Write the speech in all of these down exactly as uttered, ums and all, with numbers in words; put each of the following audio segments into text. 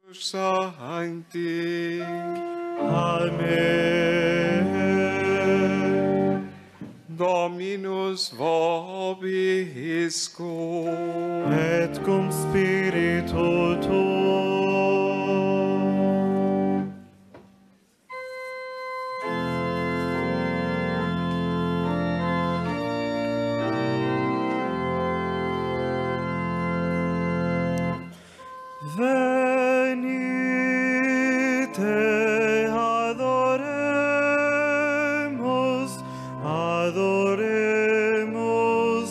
Sancti. Amen. Dominus vobiscum. Et cum spiritu tuo. Venite, adoremus, adoremus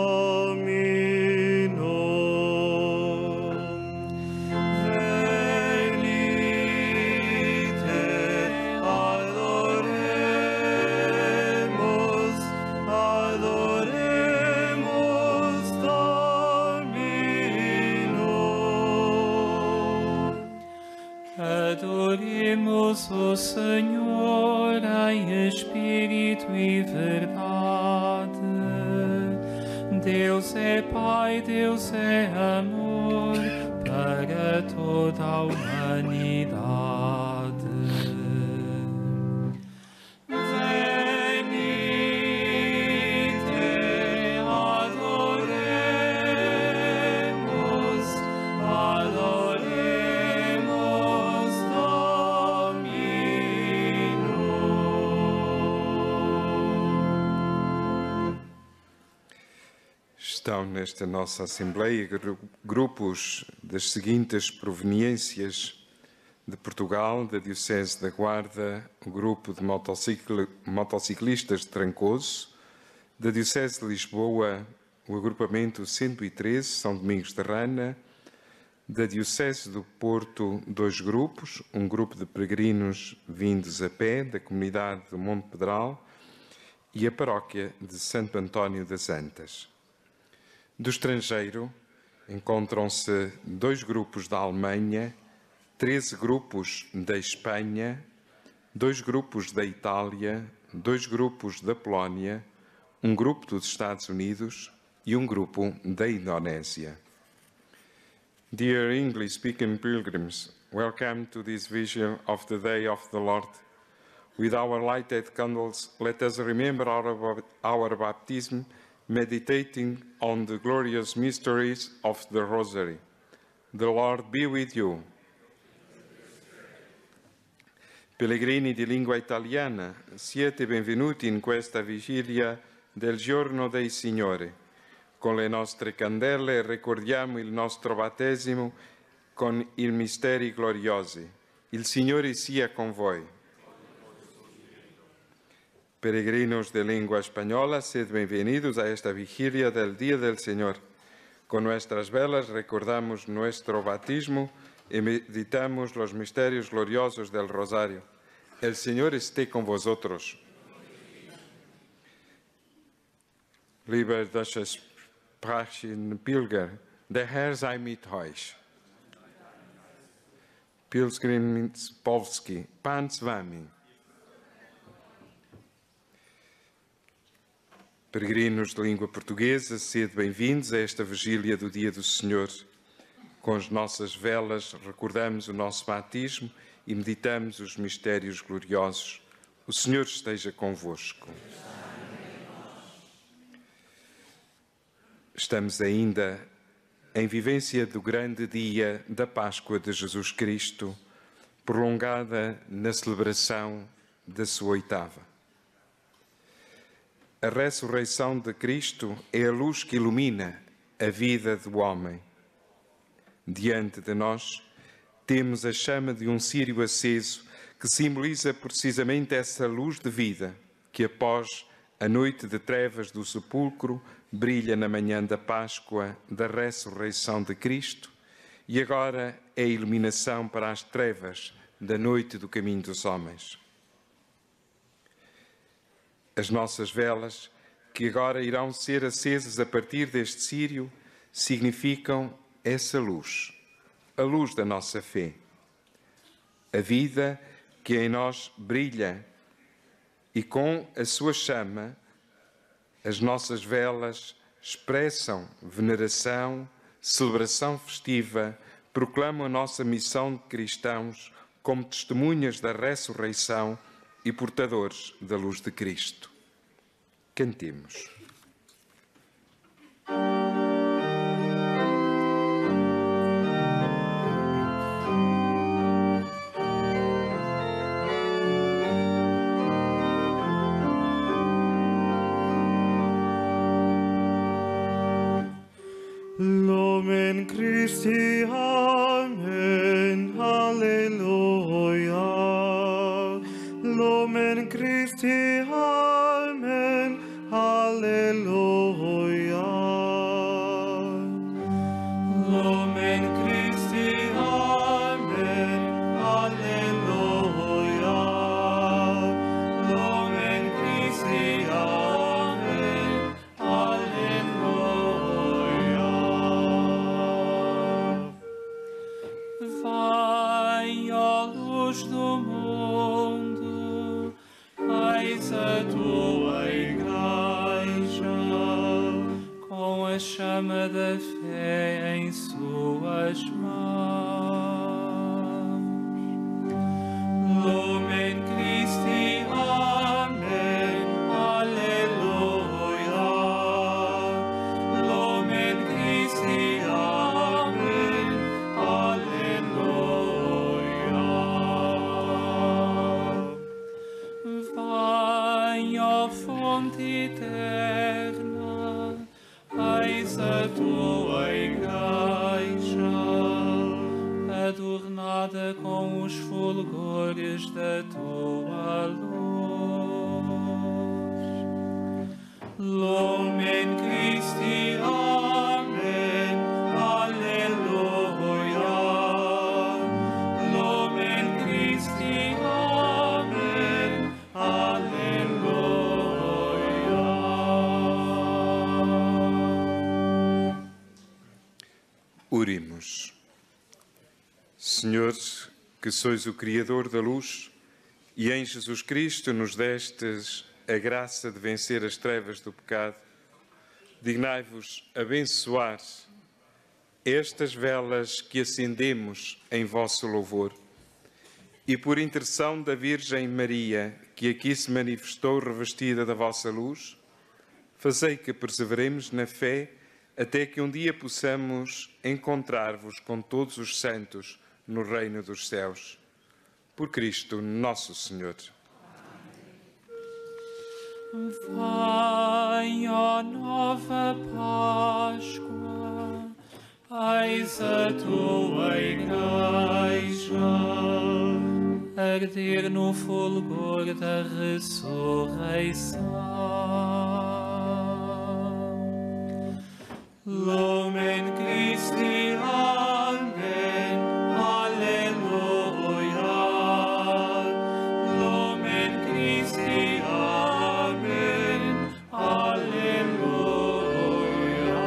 Dominum. Venite, adoremus, adoremus Dominum. Adoremos o Senhor em espírito e verdade. Deus é Pai, Deus é amor para toda a humanidade. Venite, adoremos, adoremos Dominum. Estão nesta nossa Assembleia gru- grupos das seguintes proveniências: de Portugal, da Diocese da Guarda, o grupo de motocicl- motociclistas de Trancoso; da Diocese de Lisboa, o agrupamento cento e treze, São Domingos de Rana; da Diocese do Porto, dois grupos, um grupo de peregrinos vindos a pé da comunidade do Monte Pedral e a paróquia de Santo António das Antas. Do estrangeiro, encontram-se dois grupos da Alemanha, treze grupos da Espanha, dois grupos da Itália, dois grupos da Polónia, um grupo dos Estados Unidos e um grupo da Indonésia. Dear English-speaking pilgrims, welcome to this vision of the Day of the Lord. With our lighted candles, let us remember our, our baptism, meditating on the glorious mysteries of the Rosary. The Lord be with you. Pellegrini di lingua italiana, siete benvenuti in questa vigilia del giorno dei Signore. Con le nostre candele ricordiamo il nostro battesimo con i misteri gloriosi. Il Signore sia con voi. Peregrinos de lengua española, sed bienvenidos a esta vigilia del Día del Señor. Con nuestras velas recordamos nuestro bautismo y meditamos los misterios gloriosos del Rosario. El Señor esté con vosotros. Liebe deutschsprachigen Pilger, der Herr sei mit euch. Pilgrims Polski, Pan z wami. Peregrinos de língua portuguesa, sede bem-vindos a esta vigília do Dia do Senhor. Com as nossas velas recordamos o nosso batismo e meditamos os mistérios gloriosos. O Senhor esteja convosco. Estamos ainda em vivência do grande dia da Páscoa de Jesus Cristo, prolongada na celebração da sua oitava. A ressurreição de Cristo é a luz que ilumina a vida do homem. Diante de nós, temos a chama de um círio aceso que simboliza precisamente essa luz de vida que, após a noite de trevas do sepulcro, brilha na manhã da Páscoa da ressurreição de Cristo e agora é a iluminação para as trevas da noite do caminho dos homens. As nossas velas, que agora irão ser acesas a partir deste círio, significam essa luz, a luz da nossa fé. A vida que em nós brilha e com a sua chama, as nossas velas expressam veneração, celebração festiva proclamam a nossa missão de cristãos como testemunhas da ressurreição e portadores da luz de Cristo. Cantemos. Lumen Christi, Amen, Alleluia. Lumen Christi, Amen, Alleluia. Lumen Christi, Amen, Alleluia. Lumen Christi, Amen, Alleluia. Vai, ó luz do mundo, eis a tua igreja, com a chama da fé em suas mãos. Lumen Christi, Amen, Alleluia. Lumen Christi, Amen, Alleluia. Vai, ó fonte eterna, eis a tua igreja, adornada com os fulgores da tua luz. Lumen Christi, Amen, Alleluia. Lumen Christi, Amen, Alleluia. Oremos. Senhor, que sois o Criador da luz e em Jesus Cristo nos destes a graça de vencer as trevas do pecado, dignai-vos abençoar estas velas que acendemos em vosso louvor e por intercessão da Virgem Maria, que aqui se manifestou revestida da vossa luz, fazei que perseveremos na fé até que um dia possamos encontrar-vos com todos os santos no reino dos céus. Por Cristo nosso Senhor. Vai, ó nova Páscoa, eis a tua igreja, arder no fulgor da ressurreição. Lumen Christi, Amen, Alleluia. Lumen Christi, Amen, Alleluia.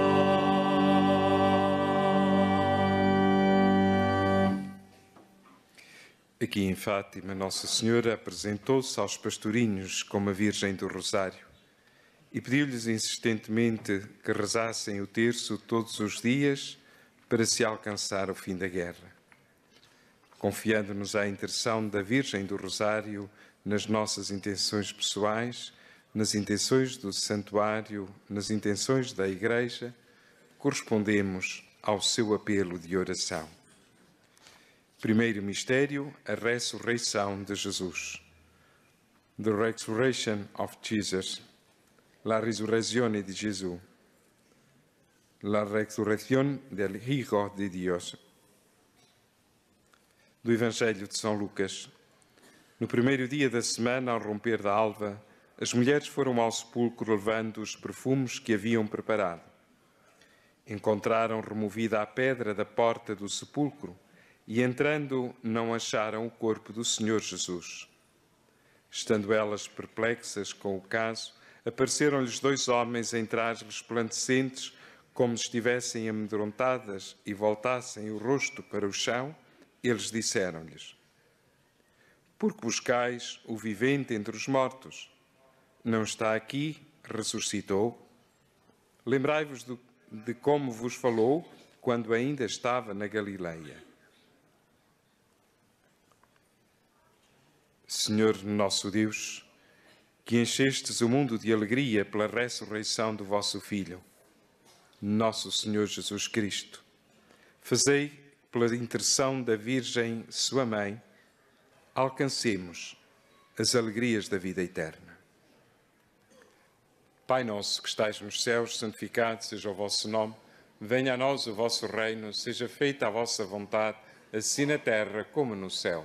Aqui em Fátima, Nossa Senhora apresentou-se aos pastorinhos como a Virgem do Rosário e pediu-lhes insistentemente que rezassem o terço todos os dias para se alcançar o fim da guerra. Confiando-nos à intercessão da Virgem do Rosário nas nossas intenções pessoais, nas intenções do Santuário, nas intenções da Igreja, correspondemos ao seu apelo de oração. Primeiro mistério, a ressurreição de Jesus. The resurrection of Jesus. La resurrección de Jesús. La resurrección del Hijo de Dios. Do Evangelho de São Lucas. No primeiro dia da semana, ao romper da alva, as mulheres foram ao sepulcro levando os perfumes que haviam preparado. Encontraram removida a pedra da porta do sepulcro e, entrando, não acharam o corpo do Senhor Jesus. Estando elas perplexas com o caso, apareceram-lhes dois homens em trajes resplandecentes, como se estivessem amedrontadas e voltassem o rosto para o chão. Eles disseram-lhes: Por que buscais o vivente entre os mortos? Não está aqui, ressuscitou. Lembrai-vos de como vos falou quando ainda estava na Galileia. Senhor nosso Deus, que enchestes o mundo de alegria pela ressurreição do vosso Filho, nosso Senhor Jesus Cristo, fazei, pela intercessão da Virgem, sua Mãe, alcancemos as alegrias da vida eterna. Pai nosso que estais nos céus, santificado seja o vosso nome. Venha a nós o vosso reino, seja feita a vossa vontade, assim na terra como no céu.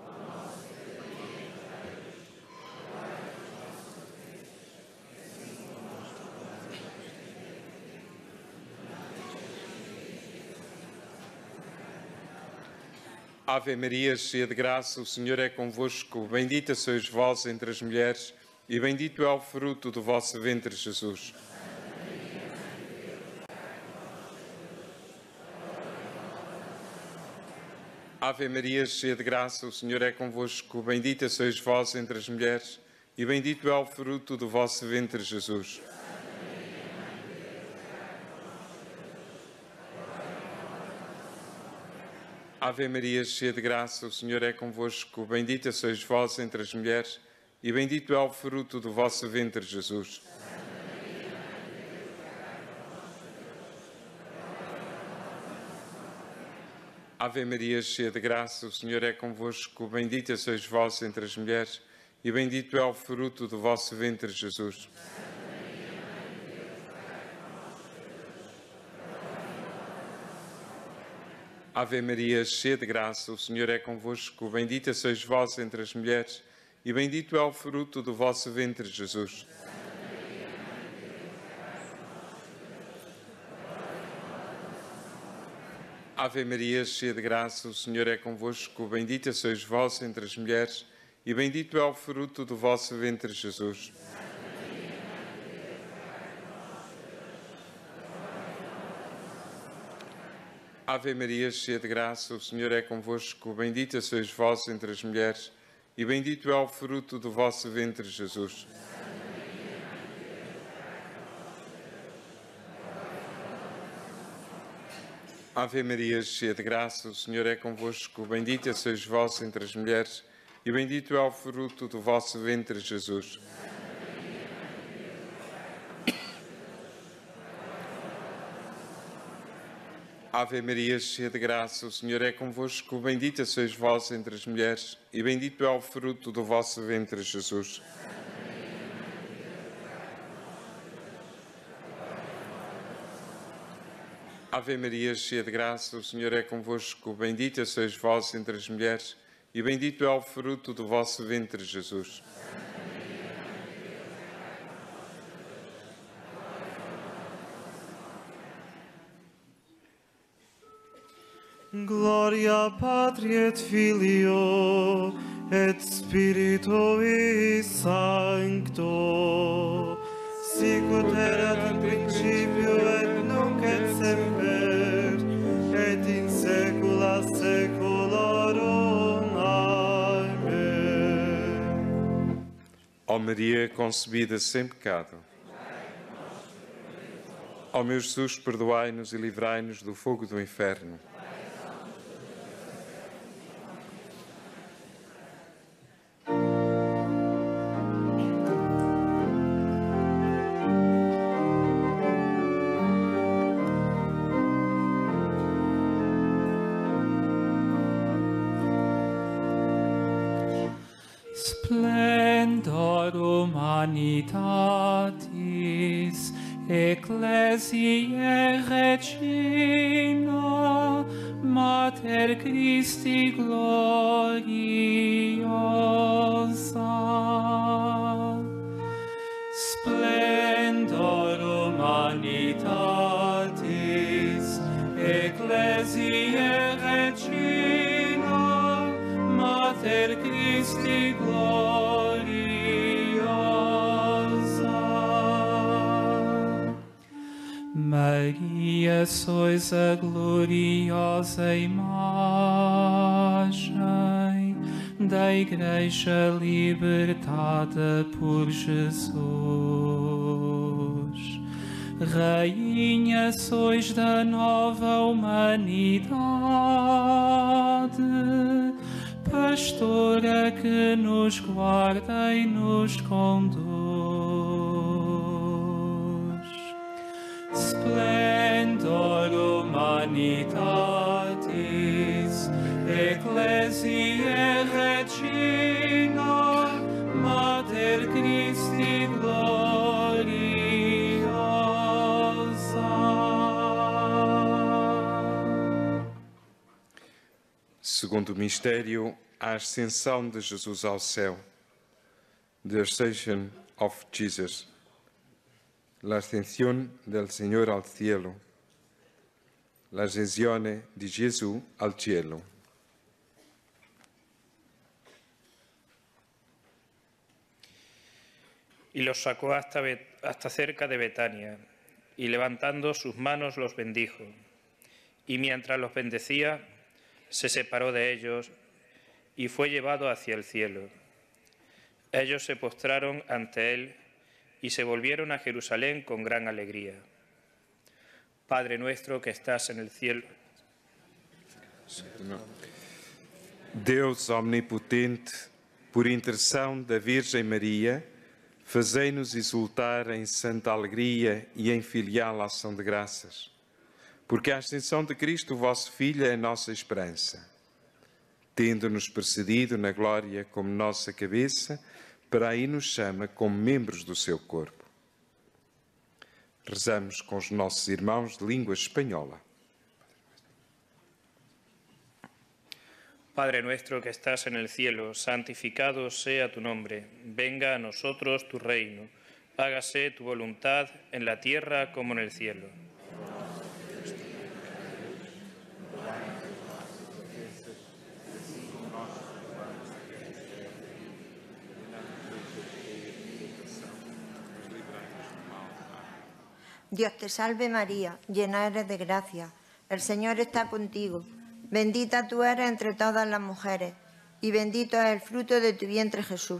Ave Maria, cheia de graça, o Senhor é convosco. Bendita sois vós entre as mulheres, e bendito é o fruto do vosso ventre, Jesus. Ave Maria, cheia de graça, o Senhor é convosco. Bendita sois vós entre as mulheres, e bendito é o fruto do vosso ventre, Jesus. Ave Maria, cheia de graça, o Senhor é convosco. Bendita sois vós entre as mulheres, e bendito é o fruto do vosso ventre, Jesus. Ave Maria, cheia de graça, o Senhor é convosco. Bendita sois vós entre as mulheres, e bendito é o fruto do vosso ventre, Jesus. Ave Maria, cheia de graça, o Senhor é convosco. Bendita sois vós entre as mulheres, e bendito é o fruto do vosso ventre, Jesus. Ave Maria, cheia de graça, o Senhor é convosco. Bendita sois vós entre as mulheres, e bendito é o fruto do vosso ventre, Jesus. Ave Maria, cheia de graça, o Senhor é convosco. Bendita sois vós entre as mulheres, e bendito é o fruto do vosso ventre, Jesus. Ave Maria, cheia de graça, o Senhor é convosco. Bendita sois vós entre as mulheres, e bendito é o fruto do vosso ventre, Jesus. Ave Maria, cheia de graça, o Senhor é convosco. Bendita sois vós entre as mulheres, e bendito é o fruto do vosso ventre, Jesus. Ave Maria, cheia de graça, o Senhor é convosco. Bendita sois vós entre as mulheres, e bendito é o fruto do vosso ventre, Jesus. Gloria Patri et Filio et Spiritui Sancto, sicut erat in principio et nunc et semper, et in saecula saeculorum. Amém. Ó Maria, concebida sem pecado, ó meu Jesus, perdoai-nos e livrai-nos do fogo do inferno. Splendor humanitatis, Ecclesiae Regina, Mater Christi gloriosa. Splendor humanitatis, Ecclesiae Regina, Mater Christi gloriosa. Maria, sois a gloriosa imagem da Igreja libertada por Jesus. Rainha, sois da nova humanidade, pastora que nos guarda e nos conduz. Splendor humanitatis, Ecclesiae Regina, Mater Christi gloriosa. Segundo mistério, a ascensão de Jesus ao céu. The Ascension of Jesus. La ascensión del Señor al cielo. La ascensione di Gesù al cielo. Y los sacó hasta, hasta cerca de Betania, y levantando sus manos los bendijo. Y mientras los bendecía, se separó de ellos y fue llevado hacia el cielo. Ellos se postraron ante él y se volvieron a Jerusalén con gran alegría. Padre nuestro que estás en el cielo. Deus omnipotente, por intercessão da Virgem Maria, fazei-nos exultar em santa alegria e em filial ação de graças. Porque a ascensão de Cristo, vosso Filho, é a nossa esperança. Tendo-nos precedido na glória como nossa cabeça, para aí nos chama como membros do seu corpo. Rezamos com os nossos irmãos de língua espanhola. Padre nuestro que estás en el cielo, santificado sea tu nombre. Venga a nosotros tu reino. Hágase tu voluntad en la tierra como en el cielo. Dios te salve María, llena eres de gracia, el Señor está contigo. Bendita tú eres entre todas las mujeres, y bendito es el fruto de tu vientre Jesús.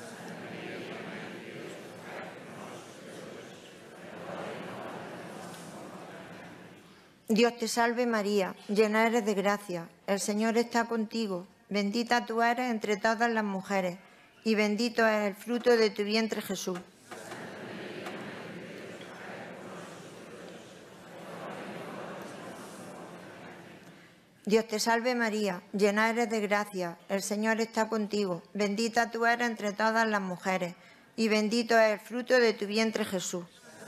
Dios te salve María, llena eres de gracia, el Señor está contigo. Bendita tú eres entre todas las mujeres, y bendito es el fruto de tu vientre Jesús. Dios te salve María, llena eres de gracia, el Señor está contigo. Bendita tú eres entre todas las mujeres, y bendito es el fruto de tu vientre Jesús.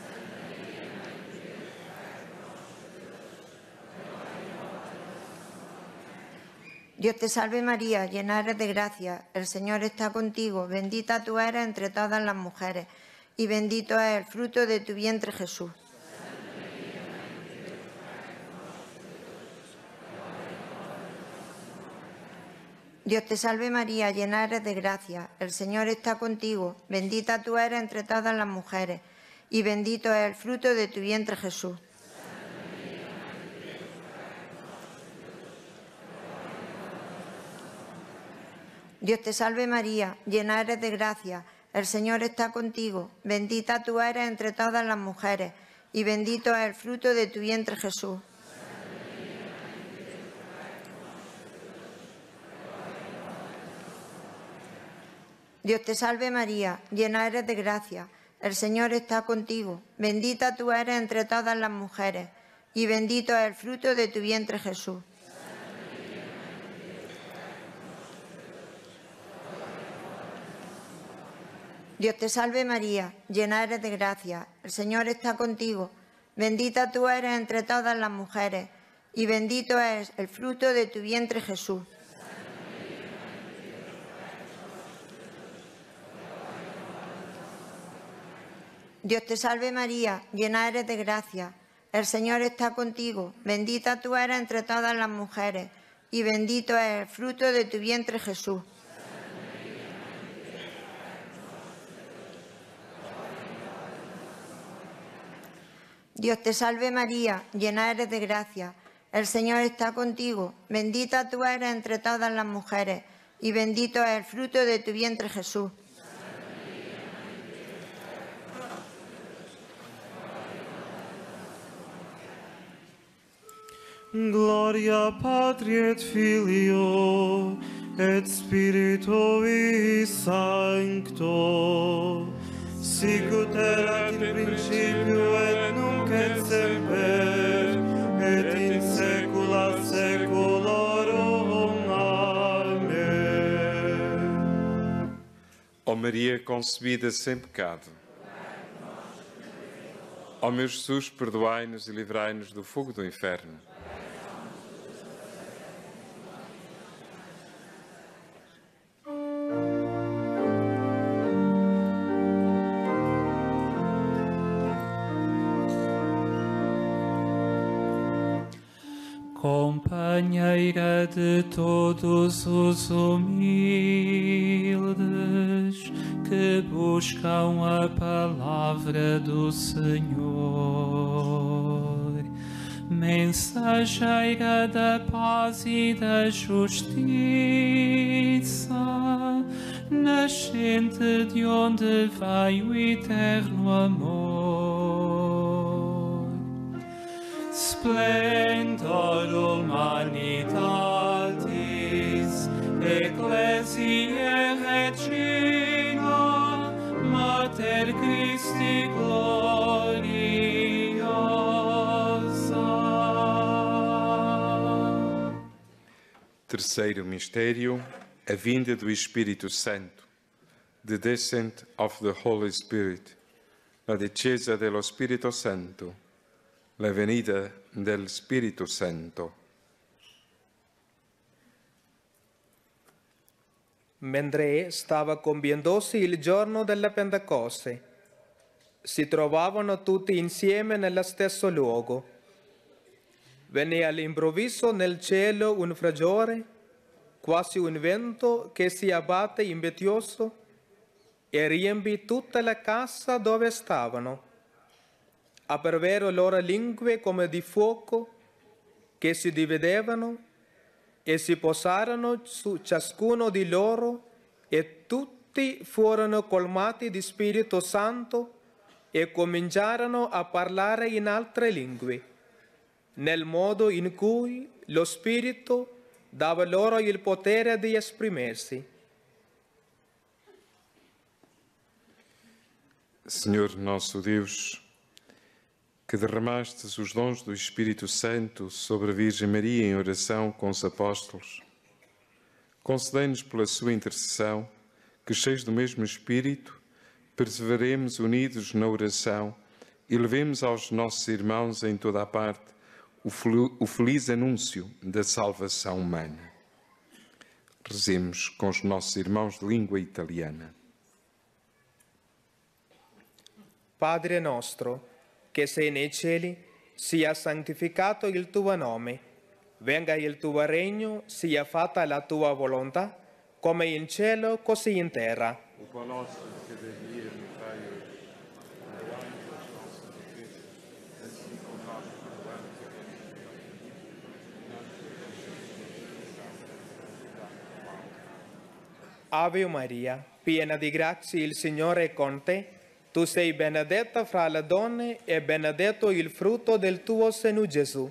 Dios te salve María, llena eres de gracia, el Señor está contigo. Bendita tú eres entre todas las mujeres, y bendito es el fruto de tu vientre Jesús. Dios te salve María, llena eres de gracia, el Señor está contigo. Bendita tú eres entre todas las mujeres, y bendito es el fruto de tu vientre Jesús. Dios te salve María, llena eres de gracia, el Señor está contigo. Bendita tú eres entre todas las mujeres, y bendito es el fruto de tu vientre Jesús. Dios te salve María, llena eres de gracia, el Señor está contigo. Bendita tú eres entre todas las mujeres, y bendito es el fruto de tu vientre Jesús. Dios te salve María, llena eres de gracia, el Señor está contigo. Bendita tú eres entre todas las mujeres, y bendito es el fruto de tu vientre Jesús. Dios te salve María, llena eres de gracia, el Señor está contigo. Bendita tú eres entre todas las mujeres, y bendito es el fruto de tu vientre Jesús. Dios te salve María, llena eres de gracia, el Señor está contigo. Bendita tú eres entre todas las mujeres, y bendito es el fruto de tu vientre Jesús. Gloria Patri et Filio et Spiritui Sancto, sicut erat in principio et nunc et semper, et in saecula saeculorum. Amém. Ó Maria concebida sem pecado, ó meu Jesus, perdoai-nos e livrai-nos do fogo do inferno. Companheira de todos os humildes que buscam a palavra do Senhor, mensageira da paz e da justiça, nascente de onde vai o eterno amor. Splendor humanitatis, Ecclesiae Regina, Mater Christi gloriosa. Terceiro mistério, a vinda do Espírito Santo, the descent of the Holy Spirit, la discesa dello Spirito Santo, la venida del Spirito Santo. Mentre stava compiendosi il giorno della Pentecoste, si trovavano tutti insieme nello stesso luogo. Venne all'improvviso nel cielo un fragore, quasi un vento che si abbatte impetuoso e riempì tutta la casa dove stavano. Apparvero loro lingue come di fuoco che si dividevano e si posarono su ciascuno di loro, e tutti furono colmati di Spirito Santo e cominciarono a parlare in altre lingue, nel modo in cui lo Spirito dava loro il potere di esprimersi. Senhor nosso Deus, que derramastes os dons do Espírito Santo sobre a Virgem Maria em oração com os apóstolos, concedei-nos pela sua intercessão que, cheios do mesmo Espírito, perseveremos unidos na oração e levemos aos nossos irmãos em toda a parte o feliz anúncio da salvação humana. Rezemos com os nossos irmãos de língua italiana. Padre nostro, che sei nei cieli, sia santificato il tuo nome. Venga il tuo regno, sia fatta la tua volontà, come in cielo, così in terra. O pão nosso de cada dia nos dai hoje. Perdoai-nos as nossas ofensas, assim como nós perdoamos a quem nos ofende. Ave Maria, piena di grazia, il Signore è con te. Tu sei benedetta fra le donne e benedetto il frutto del tuo seno, Gesù.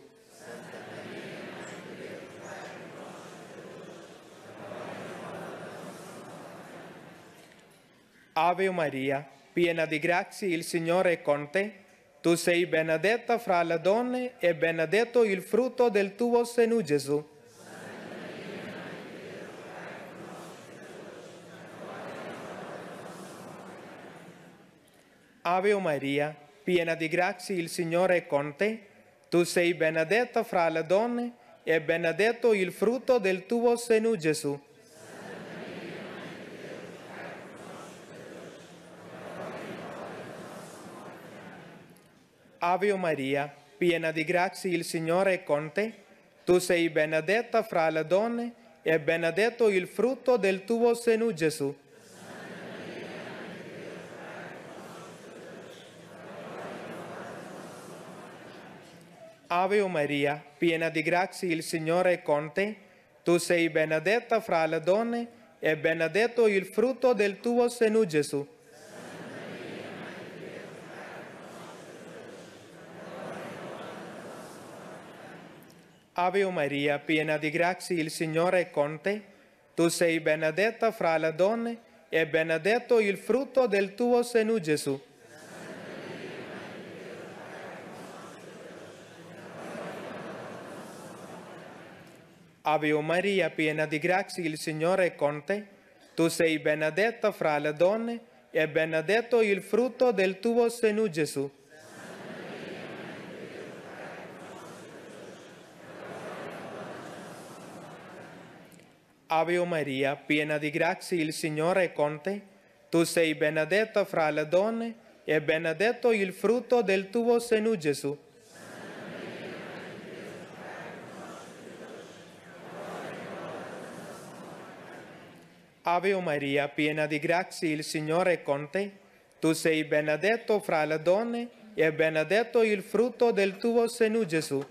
Ave Maria, piena di grazia, il Signore è con te. Tu sei benedetta fra le donne e benedetto il frutto del tuo seno, Gesù. Ave Maria, piena di grazia, il Signore è con te. Tu sei benedetta fra le donne e benedetto il frutto del tuo seno, Gesù. Ave Maria, piena di grazia, il Signore è con te. Tu sei benedetta fra le donne e benedetto il frutto del tuo seno, Gesù. Ave Maria, piena di grazia, il Signore è con te. Tu sei benedetta fra le donne e benedetto il frutto del tuo seno, Gesù. Ave Maria, piena di grazia, il Signore è con te. Tu sei benedetta fra le donne e benedetto il frutto del tuo seno, Gesù. Ave Maria, piena di grazia, il Signore è con te. Tu sei benedetta fra le donne e benedetto il frutto del tuo seno, Gesù. Ave Maria, piena di grazia, il Signore è con te. Tu sei benedetta fra le donne e benedetto il frutto del tuo seno, Gesù. Ave Maria, piena di grazia, il Signore è con te. Tu sei benedetto fra le donne e benedetto il frutto del tuo seno, Gesù.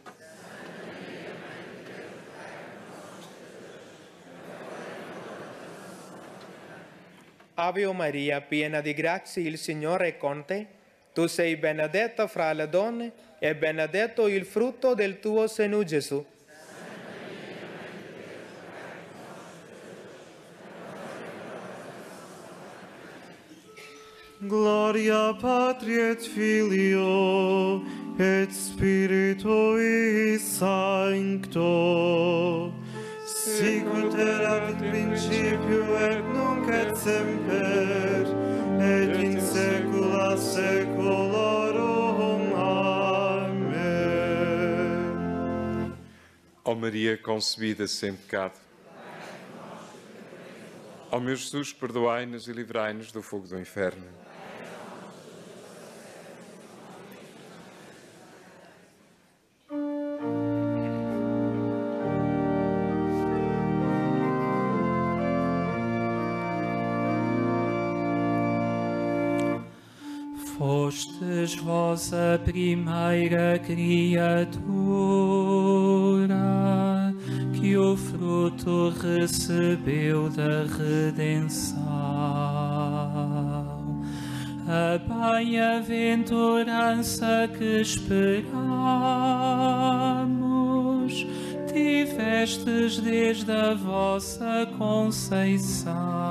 Ave Maria, piena di grazia, il Signore è con te. Tu sei benedetta fra le donne e benedetto il frutto del tuo seno, Gesù. Gloria Patri et Filio et Spiritui Sancto, sicut erat in principio et nunc et semper, et in saecula saeculorum. Amém. Ó Maria concebida sem pecado, ó meu Jesus, perdoai-nos e livrai-nos do fogo do inferno. Fostes vós a primeira criatura que o fruto recebeu da redenção. A bem-aventurança que esperamos tivestes desde a vossa conceição.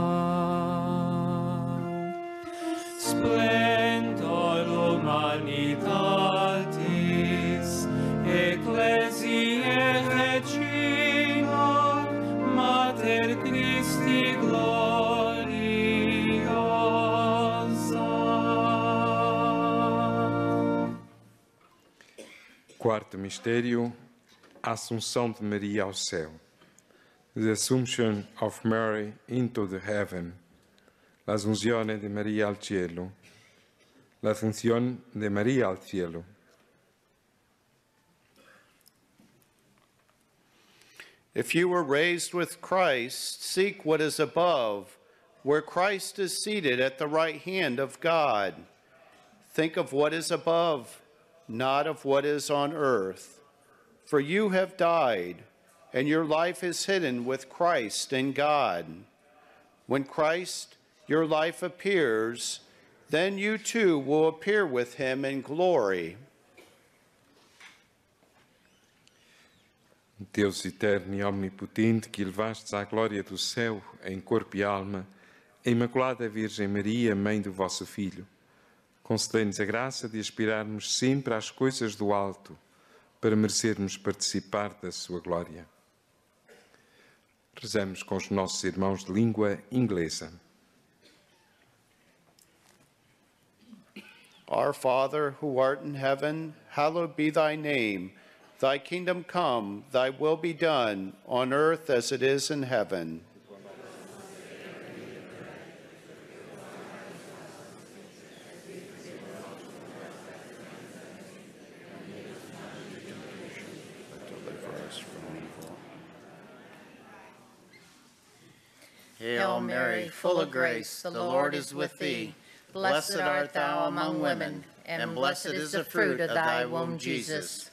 Splendor humanitatis, Ecclesiae Regina, Mater Christi gloriosa. Quarto mistério, a Assunção de Maria ao céu. The Assumption of Mary into the heaven. La Asunzione di Maria al cielo. La Asunción de María al cielo. If you were raised with Christ, seek what is above, where Christ is seated at the right hand of God. Think of what is above, not of what is on earth. For you have died, and your life is hidden with Christ in God. When Christ, your life, appears, then you too will appear with him in glory. Deus eterno e omnipotente, que elevastes à glória do céu em corpo e alma, a Imaculada Virgem Maria, mãe do vosso Filho, concedei-nos a graça de aspirarmos sempre às coisas do alto, para merecermos participar da sua glória. Rezamos com os nossos irmãos de língua inglesa. Our Father, who art in heaven, hallowed be thy name. Thy kingdom come, thy will be done, on earth as it is in heaven. Hail Mary, full of grace, the Lord is with thee. Blessed art thou among women, and blessed is the fruit of thy womb, Jesus.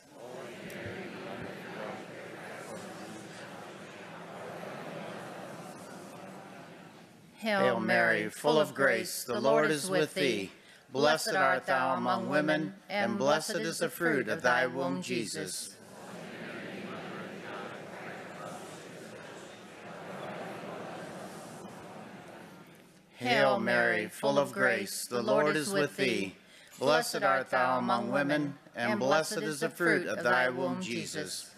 Hail Mary, full of grace, the Lord is with thee. Blessed art thou among women, and blessed is the fruit of thy womb, Jesus. Hail Mary, full of grace, the Lord is with thee. Blessed art thou among women, and blessed is the fruit of thy womb, Jesus.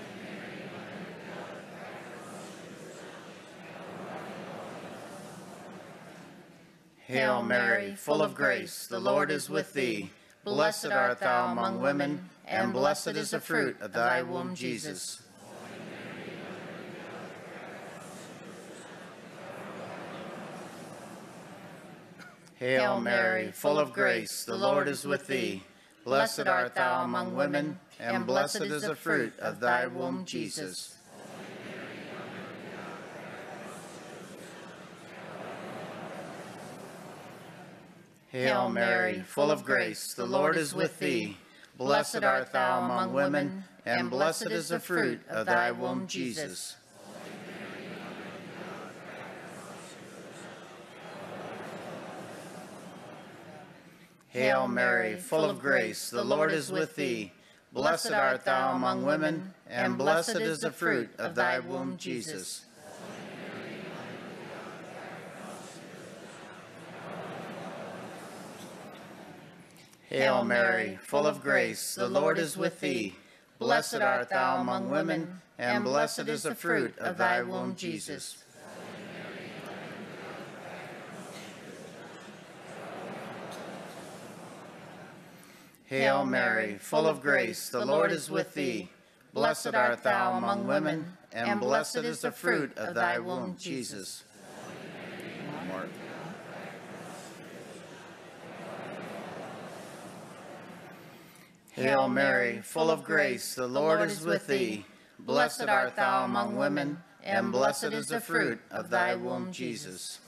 Hail Mary, full of grace, the Lord is with thee. Blessed art thou among women, and blessed is the fruit of thy womb, Jesus. Hail Mary, full of grace, the Lord is with thee. Blessed art thou among women, and blessed is the fruit of thy womb, Jesus. Hail Mary, full of grace, the Lord is with thee. Blessed art thou among women, and blessed is the fruit of thy womb, Jesus. Hail Mary, full of grace, the Lord is with thee. Blessed art thou among women, and blessed is the fruit of thy womb, Jesus. Hail Mary, full of grace, the Lord is with thee. Blessed art thou among women, and blessed is the fruit of thy womb, Jesus. Hail Mary, full of grace, the Lord is with thee. Blessed art thou among women, and blessed is the fruit of thy womb, Jesus. Hail Mary, full of grace, the Lord is with thee. Blessed art thou among women, and blessed is the fruit of thy womb, Jesus.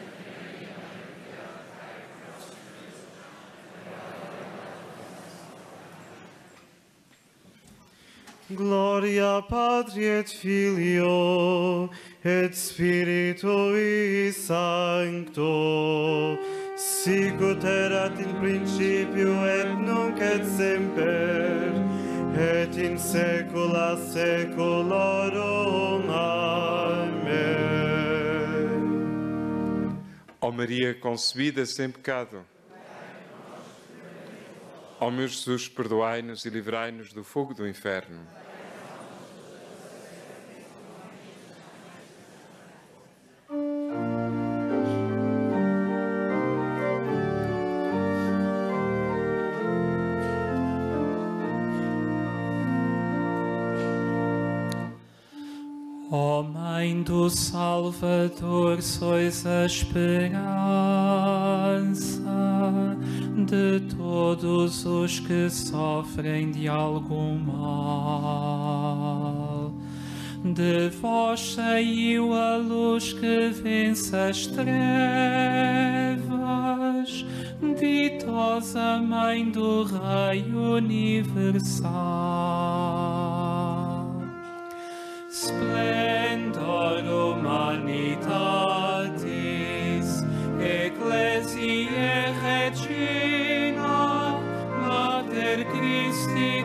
Gloria Patri et Filio et Spiritui Sancto, sicut erat in principio et nunc et semper, et in saecula saeculorum. Amém. Ó Maria concebida sem pecado, ó meu Jesus, perdoai-nos e livrai-nos do fogo do inferno. Ó Mãe do Salvador, sois a esperança de todos os que sofrem de algum mal. De vós saiu a luz que vence as trevas, ditosa Mãe do Rei universal. Splendor humanitatis, Ecclesiae Regina, Mater Christi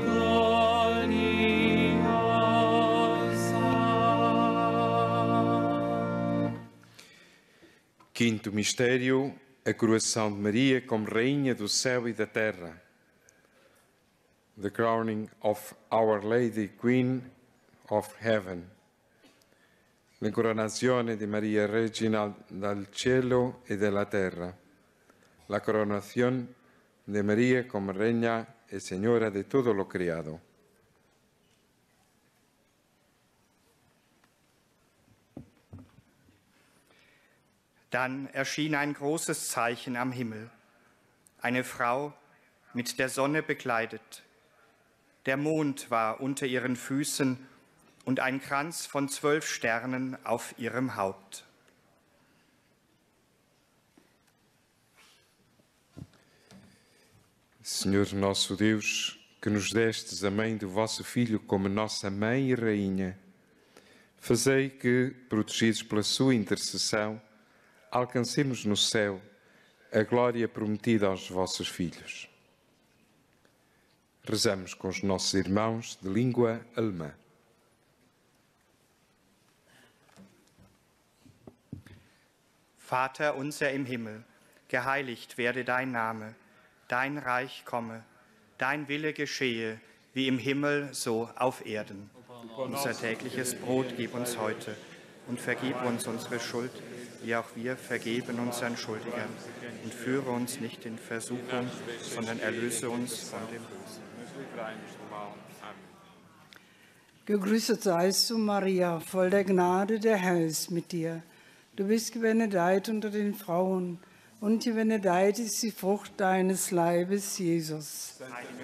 gloriosa. Quinto mistério, a coroação de Maria como Rainha do céu e da terra. The crowning of Our Lady, Queen of Heaven. L'incoronazione di Maria Regina del cielo e della terra. La coronación de María como Reina y Señora de todo lo criado. Dann erschien ein großes Zeichen am Himmel, eine Frau mit der Sonne bekleidet. Der Mond war unter ihren Füßen und ein Kranz von zwölf Sternen auf ihrem Haupt. Senhor nosso Deus, que nos destes a mãe do vosso Filho como nossa mãe e rainha, fazei que, protegidos pela sua intercessão, alcancemos no céu a glória prometida aos vossos filhos. Rezamos com os nossos irmãos de língua alemã. Vater unser im Himmel, geheiligt werde dein Name, dein Reich komme, dein Wille geschehe, wie im Himmel, so auf Erden. Unser tägliches Brot gib uns heute und vergib uns unsere Schuld, wie auch wir vergeben unseren Schuldigern. Und führe uns nicht in Versuchung, sondern erlöse uns von dem Bösen. Gegrüßet seist du, Maria, voll der Gnade, der Herr ist mit dir. Du bist gebenedeit unter den Frauen, und gebenedeit ist die Frucht deines Leibes, Jesus.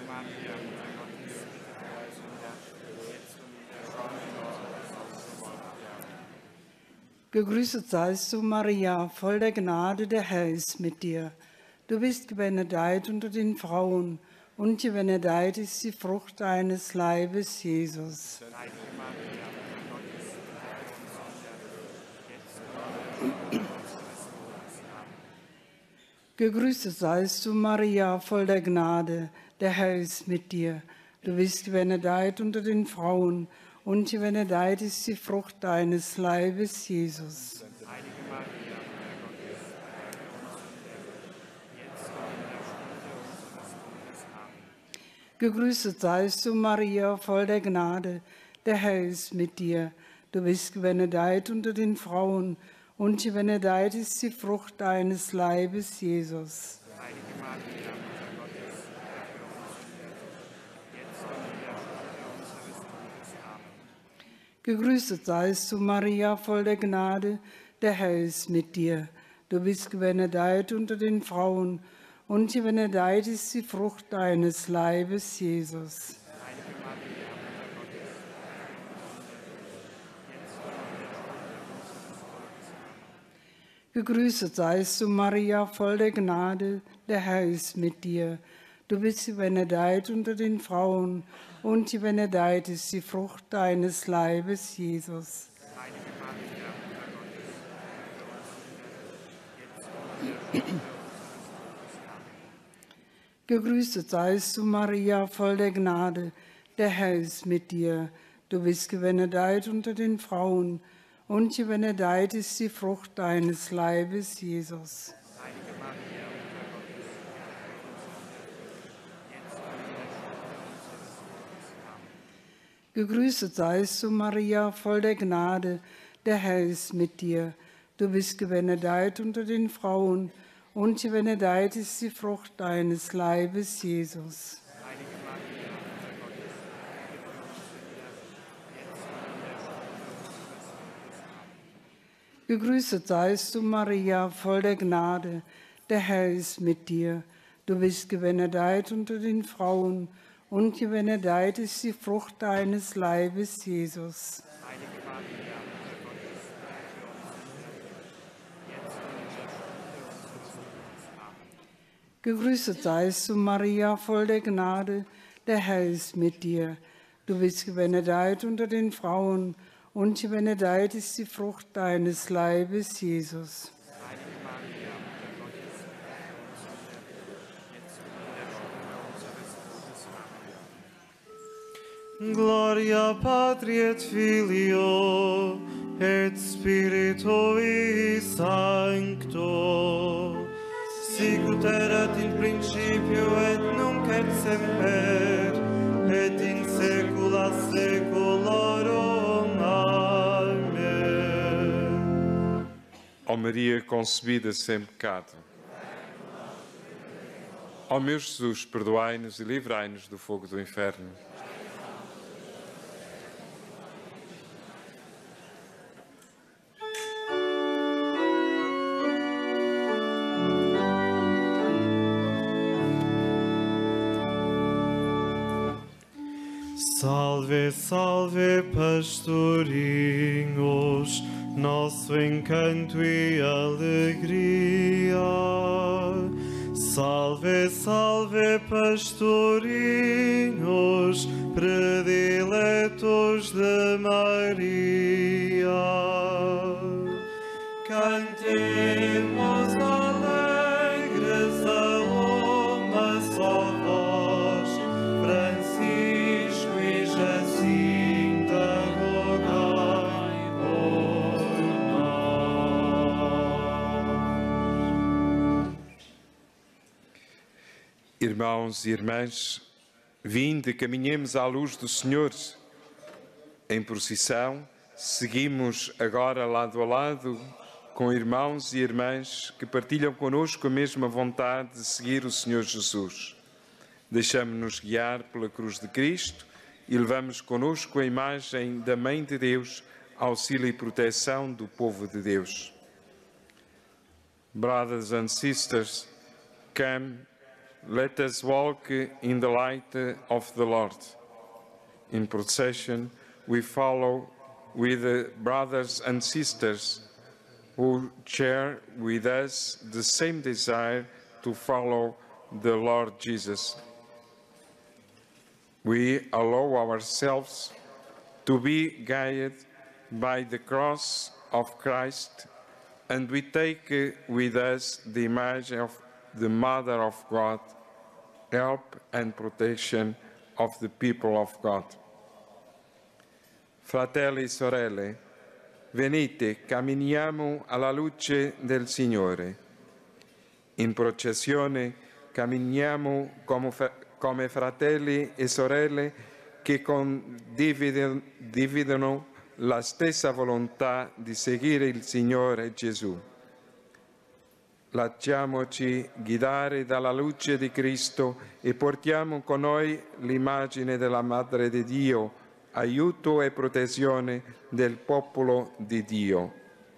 Gegrüßet seist du, Maria, voll der Gnade, der Herr ist mit dir. Du bist gebenedeit unter den Frauen, und gebenedeit ist die Frucht deines Leibes, Jesus. Gegrüßet seist du, Maria, voll der Gnade, der Herr ist mit dir. Du bist gebenedeit unter den Frauen, und gebenedeit ist die Frucht deines Leibes, Jesus. Gegrüßet seist du, Maria, voll der Gnade, der Herr ist mit dir. Du bist gebenedeit unter den Frauen, und gebenedeit ist die Frucht deines Leibes, Jesus. Gegrüßet seist du, Maria, voll der Gnade, der Herr ist mit dir. Du bist gebenedeit unter den Frauen, und gebenedeit ist die Frucht deines Leibes, Jesus. Gegrüßet seist du, Maria, voll der Gnade, der Herr ist mit dir. Du bist gebenedeit unter den Frauen, und gebenedeit ist die Frucht deines Leibes, Jesus. Gegrüßet seist du, Maria, voll der Gnade, der Herr ist mit dir. Du bist gebenedeit unter den Frauen, und gebenedeit ist die Frucht deines Leibes, Jesus. Gegrüßet seist du, Maria, voll der Gnade, der Herr ist mit dir. Du bist gebenedeit unter den Frauen, und gebenedeit ist die Frucht deines Leibes, Jesus. Gegrüßet seist du, Maria, voll der Gnade, der Herr ist mit dir. Du bist gebenedeit unter den Frauen, und gebenedeit ist die Frucht deines Leibes, Jesus. Gegrüßet seist du, Maria, voll der Gnade, der Herr ist mit dir. Du bist gebenedeit unter den Frauen, und gebenedeit ist die Frucht deines Leibes, Jesus. Gloria Patri et Filio et Spiritui Sancto, sicut erat in principio et nunc et semper, et in saecula saeculorum. Amen. Ó Maria concebida sem pecado, ó meu Jesus, perdoai-nos e livrai-nos do fogo do inferno. Salve, salve, pastorinhos, nosso encanto e alegria. Salve, salve, pastorinhos, prediletos de Maria. Cantemos alegres a uma só voz, Francisco e Jacinta, rogai por nós. Irmãos e irmãs, vinde, caminhemos à luz do Senhor. Em procissão, seguimos agora lado a lado com irmãos e irmãs que partilham conosco a mesma vontade de seguir o Senhor Jesus. Deixamo-nos guiar pela cruz de Cristo e levamos conosco a imagem da Mãe de Deus, auxílio e proteção do povo de Deus. Brothers and sisters, come, let us walk in the light of the Lord. In procession, we follow with the brothers and sisters who share with us the same desire to follow the Lord Jesus. We allow ourselves to be guided by the cross of Christ, and we take with us the image of the Mother of God, help and protection of the people of God. Fratelli e sorelle, venite, camminiamo alla luce del Signore. In processione camminiamo come, come fratelli e sorelle che condividono la stessa volontà di seguire il Signore Gesù. Lasciamoci guidare dalla luce di Cristo e portiamo con noi l'immagine della Madre di Dio, aiuto e protezione del popolo de Dios.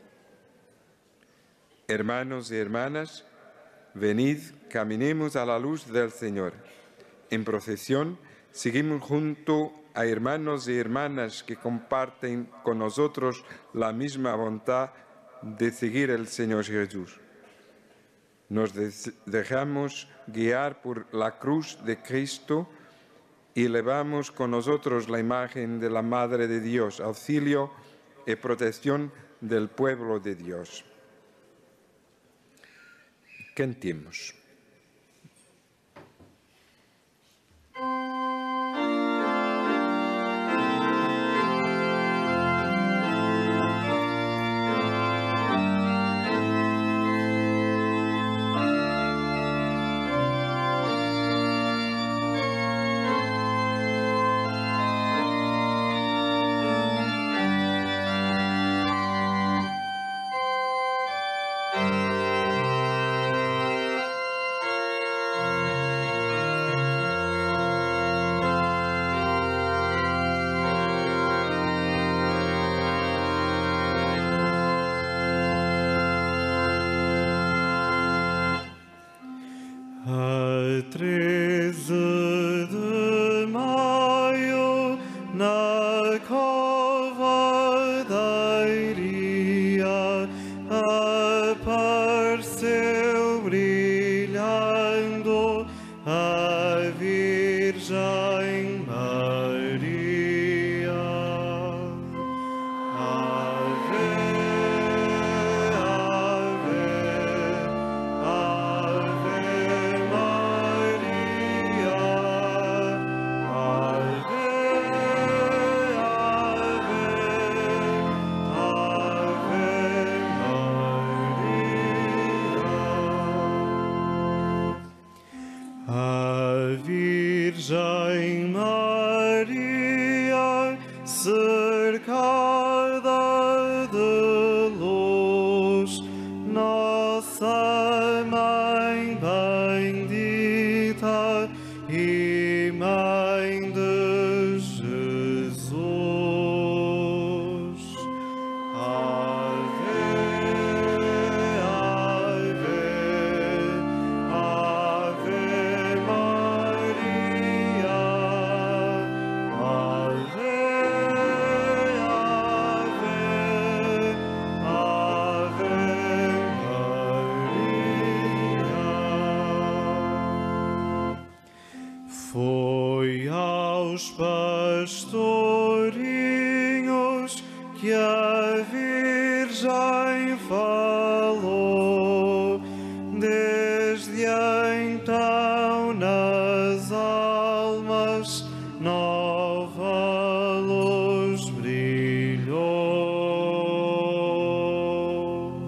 Hermanos y hermanas, venid, caminemos a la luz del Señor. En procesión, seguimos junto a hermanos y hermanas que comparten con nosotros la misma voluntad de seguir al Señor Jesús. Nos dejamos guiar por la cruz de Cristo y elevamos con nosotros la imagen de la Madre de Dios, auxilio y protección del pueblo de Dios. Cantemos.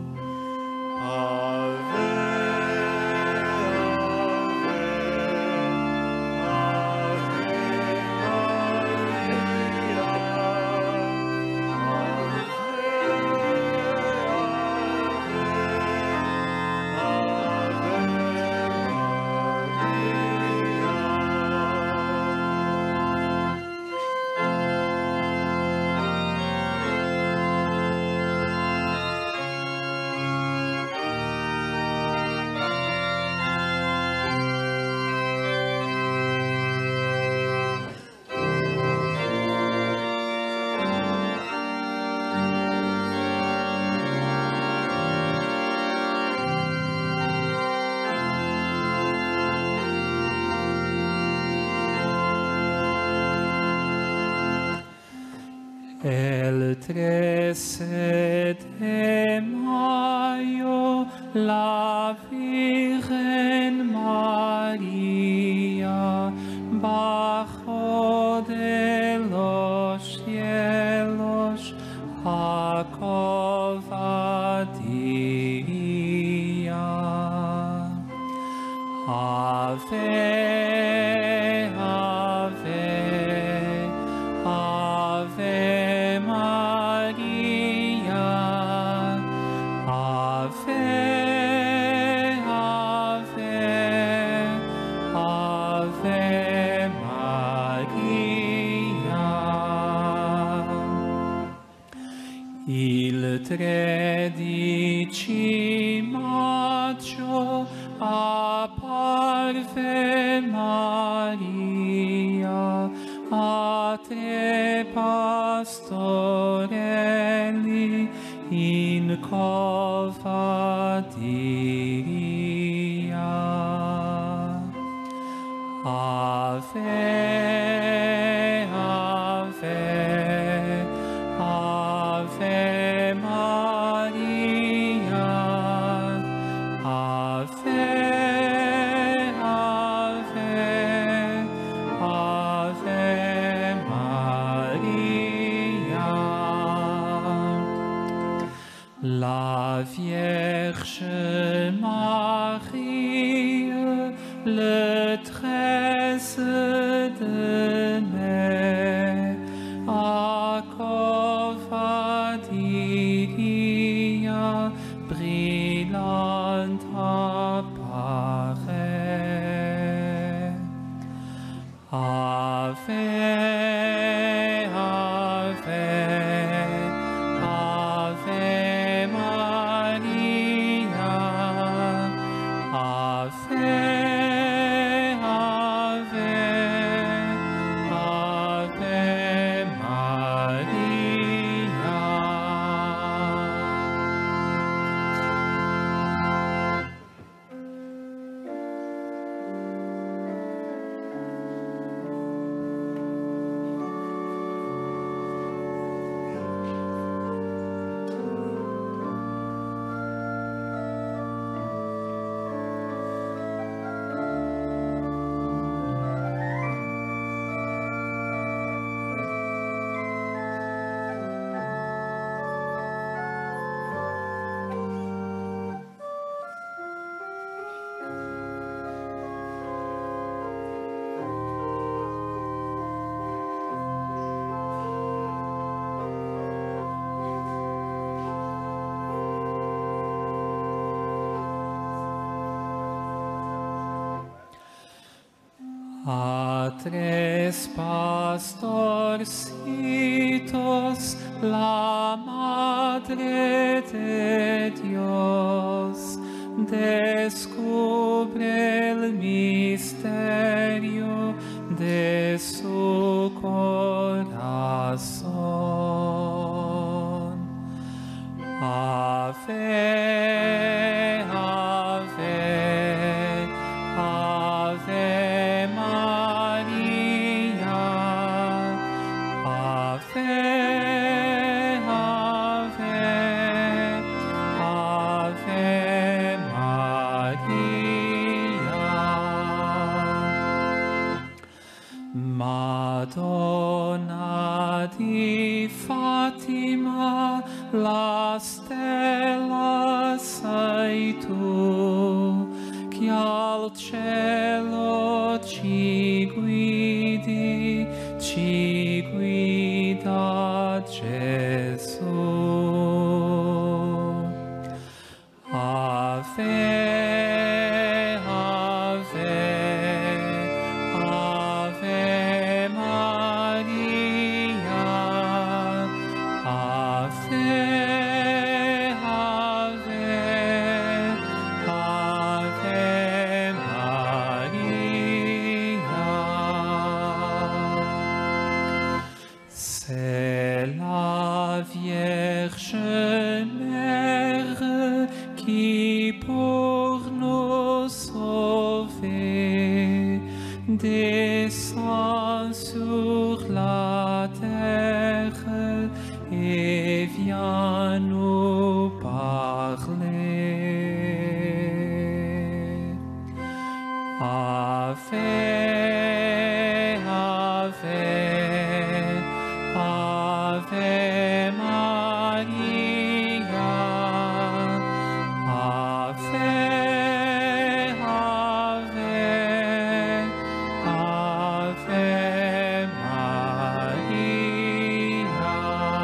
Ave, Ave, El trece de mayo, la Virgen María bajó de los cielos a covadía. Ave, ave, ave María, ave, ave, ave Maria. Il tredici maggio apparve Maria a tre pastorelli in covadía. Ave, ave, ave Maria, ave, ave, ave Maria. La Vierge Marie, le treize de mai, à covadía brillante apparaît. Ave, ave, ave Maria, ave, ave, ave Maria. A tres pastorcitos, la Madre de Dios descubre el misterio de su corazón. Ave, ave, ave Maria, ave, ave, ave Maria. Madonna di Fatima, la stella sei tu, che al cielo ci guidi, ci guida Gesù. Ave, ave, ave Maria, ave, ave, ave Maria. C'est la Vierge Mère qui pour nous sauver descend sur la terre Maria nous parlait. Ave, Ave, Ave Maria, Ave, Ave, Ave Maria.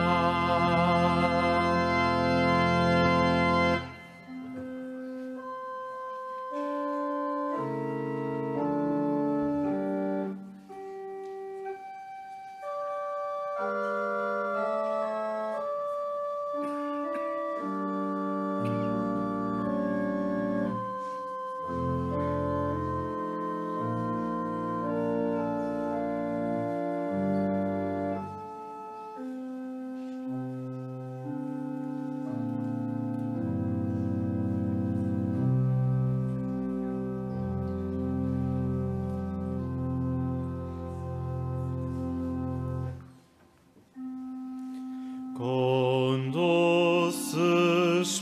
Com doces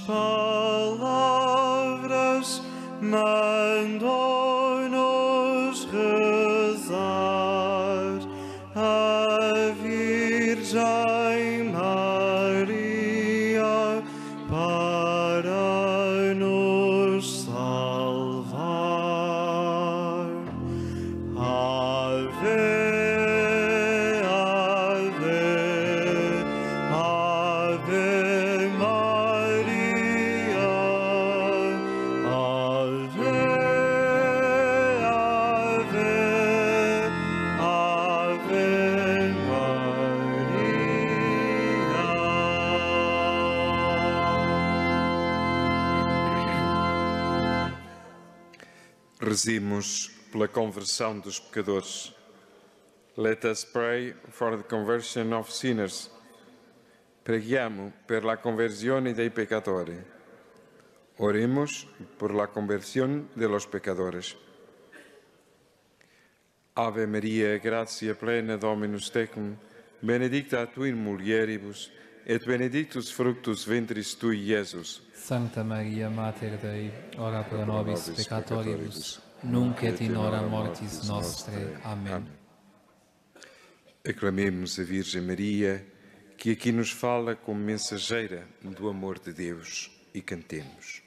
palavras mandou-nos rezar a Virgem Maria para nos salvar. Ave, Ave Maria, Ave, Ave, Ave Maria. Rezemos pela conversão dos pecadores. Let us pray for the conversion of sinners. Preghiamo per la conversione dei peccatori. Oremos por la conversión de los pecadores. Ave Maria, gratia plena Dominus tecum, benedicta tu in mulieribus, et benedictus fructus ventris tui, Iesus. Sancta Maria, Mater Dei, ora pro nobis peccatoribus, nunc et in hora mortis nostre. Amém. Aclamemos a Virgem Maria, que aqui nos fala como mensageira do amor de Deus, e cantemos.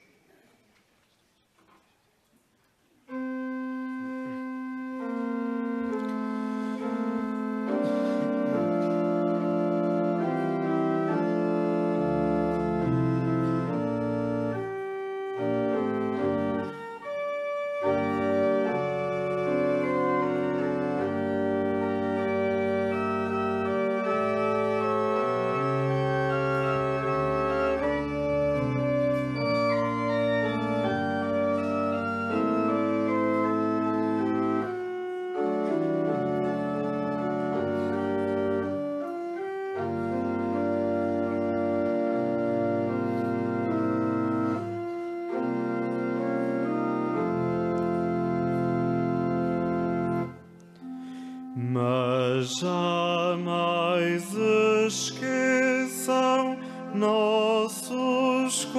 Mas jamais esqueçam nossos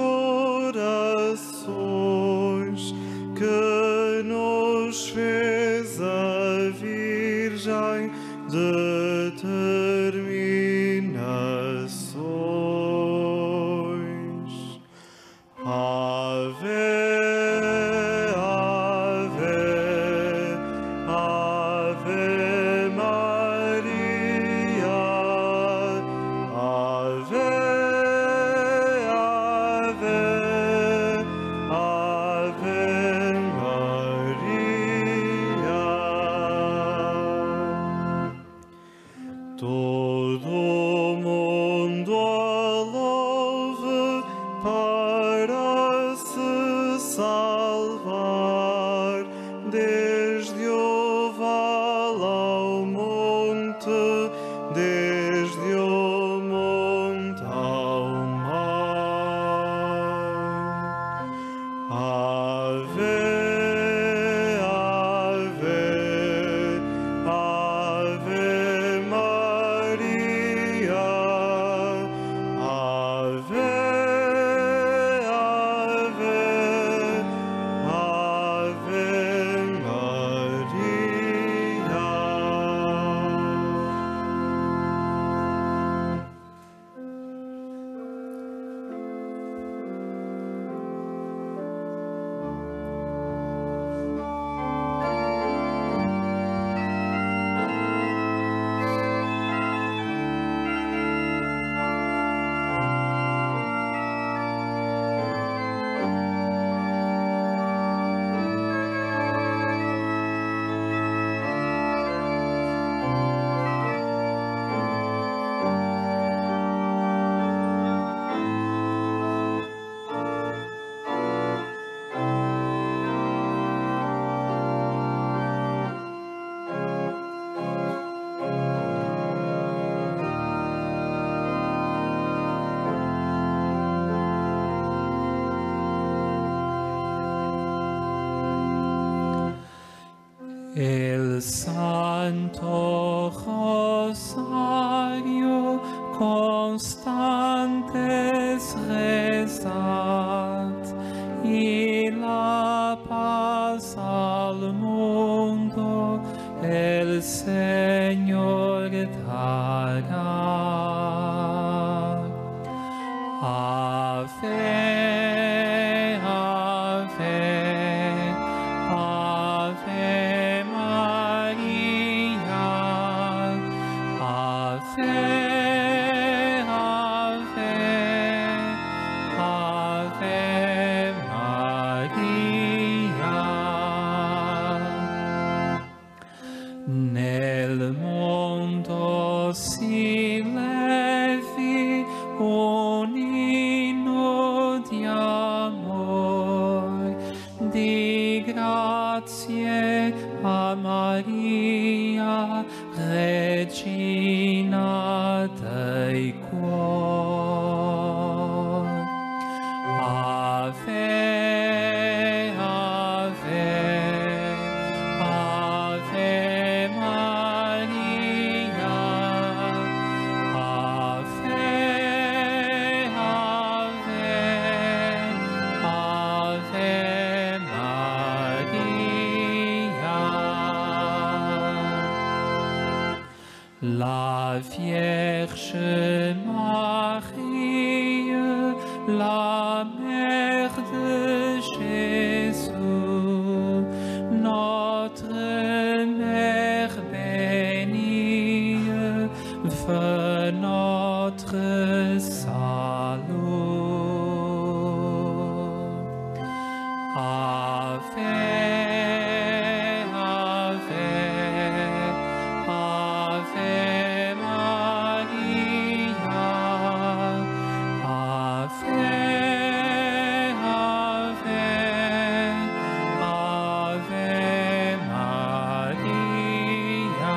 corações que nos fez a Virgem determinações. Ave, Santo Rosario, constantes rezad, y la paz al mundo el Señor dará. Ave, ave, ave María, ave, ave, ave María. Nel mondo si levi un inno di amor, di grazie a Maria, Regina dei cuori. Ave, ave, ave Maria, ave, ave, ave Maria. La Vierge Marie, la Mère de Jésus, notre Mère bénie, veut notre salut. Ave, ave, ave Maria, ave, ave, ave Maria.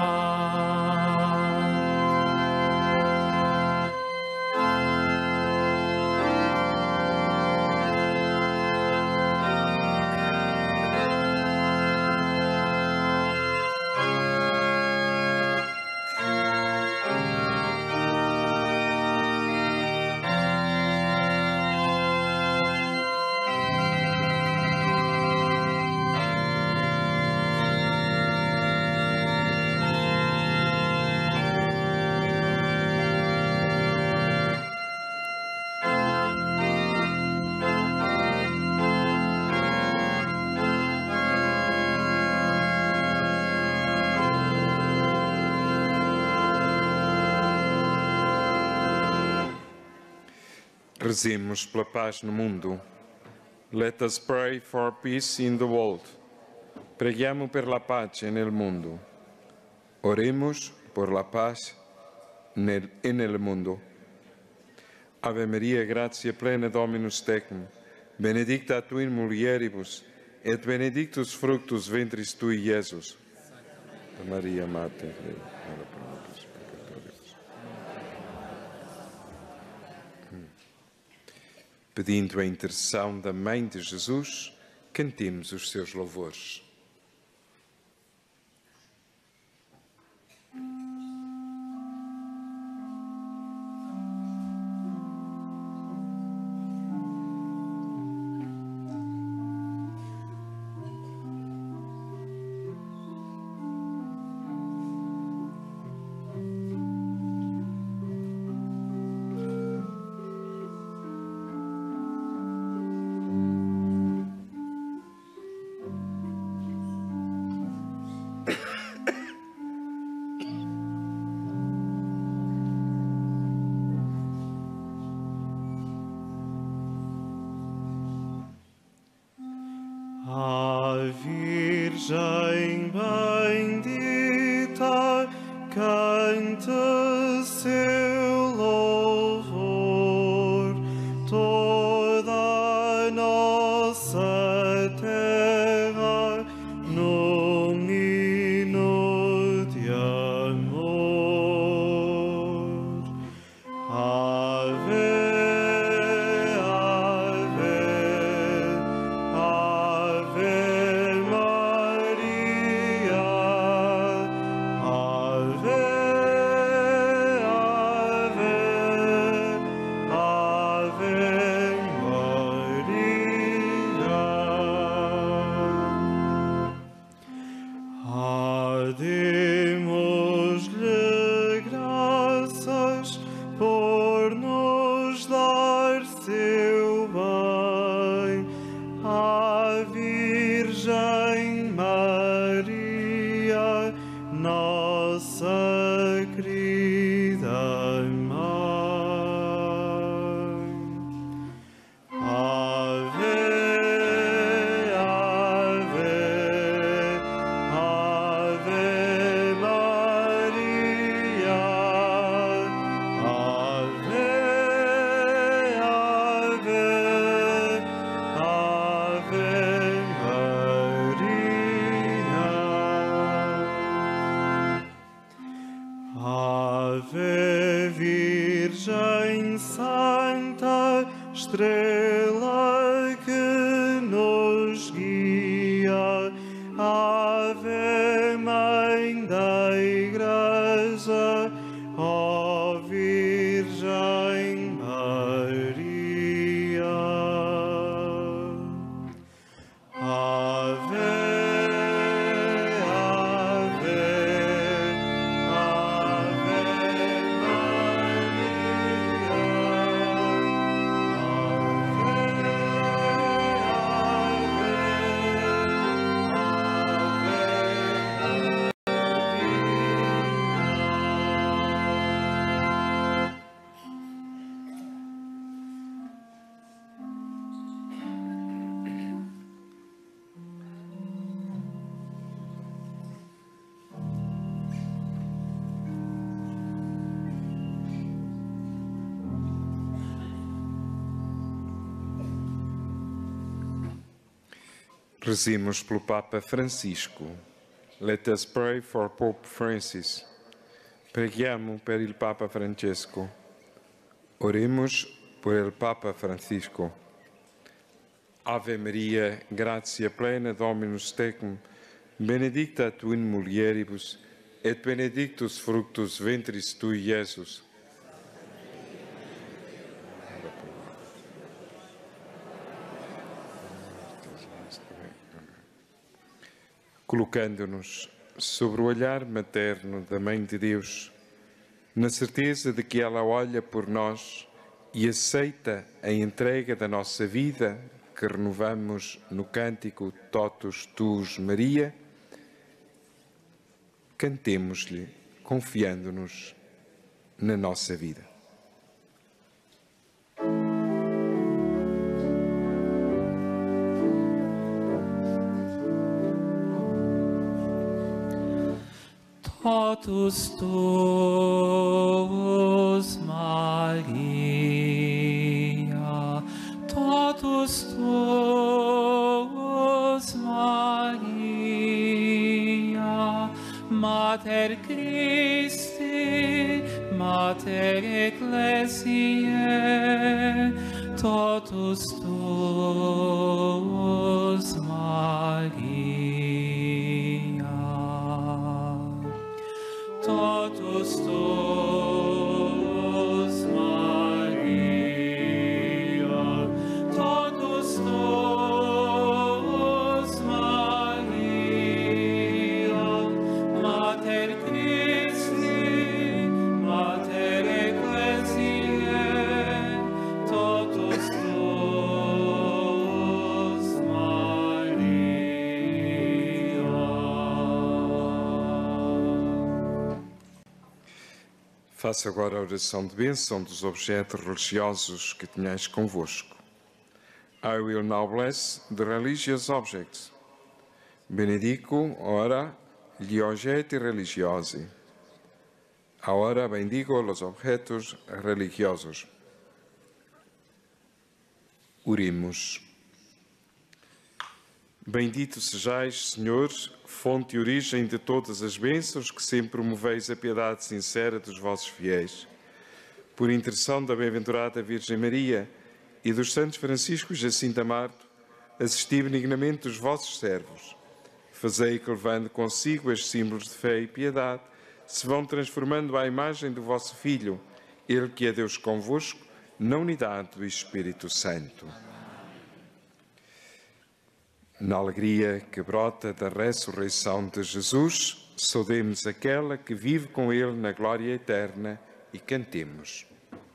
Rezemos pela paz no mundo. Let us pray for peace in the world. Preghiamo per la pace nel mondo. Oremos por la paz nel, e nel mondo. Ave Maria, gratia plena Dominus tecum, benedicta tu in mulieribus, et benedictus fructus ventris tui, Iesus. Maria, Mater Dei, ora pro nobis peccatoribus. Pedindo a intercessão da Mãe de Jesus, cantemos os seus louvores. A Virgem bendita canta seu louvor, toda a nossa terra num hino de amor. Ave, Ave Maria, Demos-lhe graças por nos dar seu bem, a Virgem Maria, nossa querida mãe. Ave, ave, ave Maria, ave, ave, ave Maria. Ave Virgem Santa, estrela que nos guia, Ave Mãe da Igreja, ó Virgem Maria. Ave, ave, ave Rezemos pelo Papa Francisco. Let us pray for Pope Francis. Preghiamo per il Papa Francesco. Oremos por el Papa Francisco. Ave Maria, gratia plena, Dominus tecum, benedicta tu in mulieribus, et benedictus fructus ventris tui, Iesus. Colocando-nos sobre o olhar materno da Mãe de Deus, na certeza de que ela olha por nós e aceita a entrega da nossa vida, que renovamos no cântico Totus Tuus Maria, cantemos-lhe, confiando-nos na nossa vida. Totus Tuus Maria, Totus Tuus Maria, Mater Christi, Mater Ecclesiae, Totus Tuus Maria. Totus Tuus Maria, Totus Tuus Maria, Mater Christi, Mater Ecclesiae, Totus Tuus Maria. Faça agora a oração de bênção dos objetos religiosos que tenhais convosco. I will now bless the religious objects. Benedico ora gli oggetti religiosi. Ahora bendigo los objetos religiosos. Oremos. Bendito sejais, Senhor, fonte e origem de todas as bênçãos, que sempre promoveis a piedade sincera dos vossos fiéis. Por intercessão da bem-aventurada Virgem Maria e dos santos Francisco e Jacinta Marto, assisti benignamente os vossos servos. Fazei que, levando consigo estes símbolos de fé e piedade, se vão transformando à imagem do vosso Filho, Ele que é Deus convosco, na unidade do Espírito Santo. Na alegria que brota da ressurreição de Jesus, saudemos aquela que vive com Ele na glória eterna e cantemos.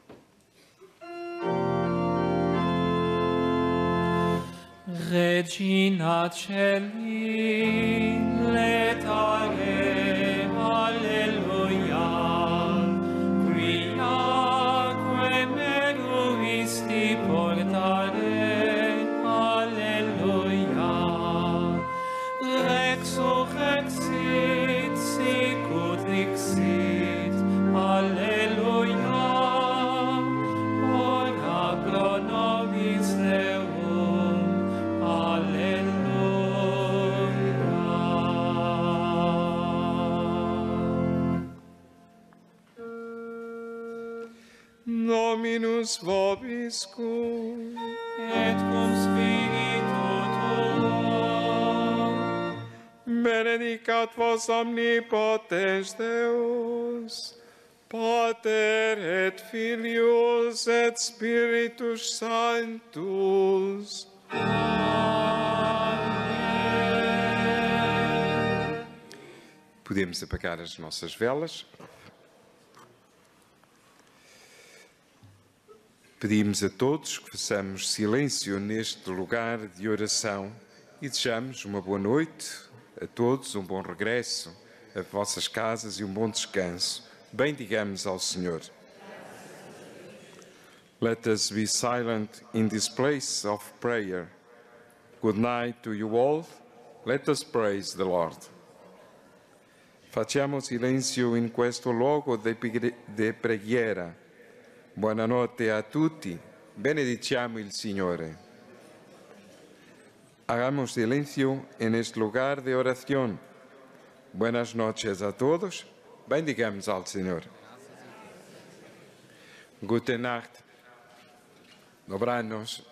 Regina Celi, letare, alleluia, quiaque meruisti portare, alleluia, resurrexit, sicut dixit, alleluia, ora pro nobis Deum, Dominus vobiscum, et cum spiritu tuo, benedicat vos omnipotens Deus, Pater et Filius et Spiritus Sanctus. Amém. Podemos apagar as nossas velas. Pedimos a todos que façamos silêncio neste lugar de oração e desejamos uma boa noite a todos, um bom regresso a vossas casas e um bom descanso. Bendigamos ao Senhor. Let us be silent in this place of prayer. Good night to you all. Let us praise the Lord. Facciamo silenzio in questo luogo de preghiera. Buonanotte a tutti, benediciamo il Signore. Hagamos silencio en este lugar de oración. Buenas noches a todos, bendigamos al Señor. Gute Nacht, dobranos.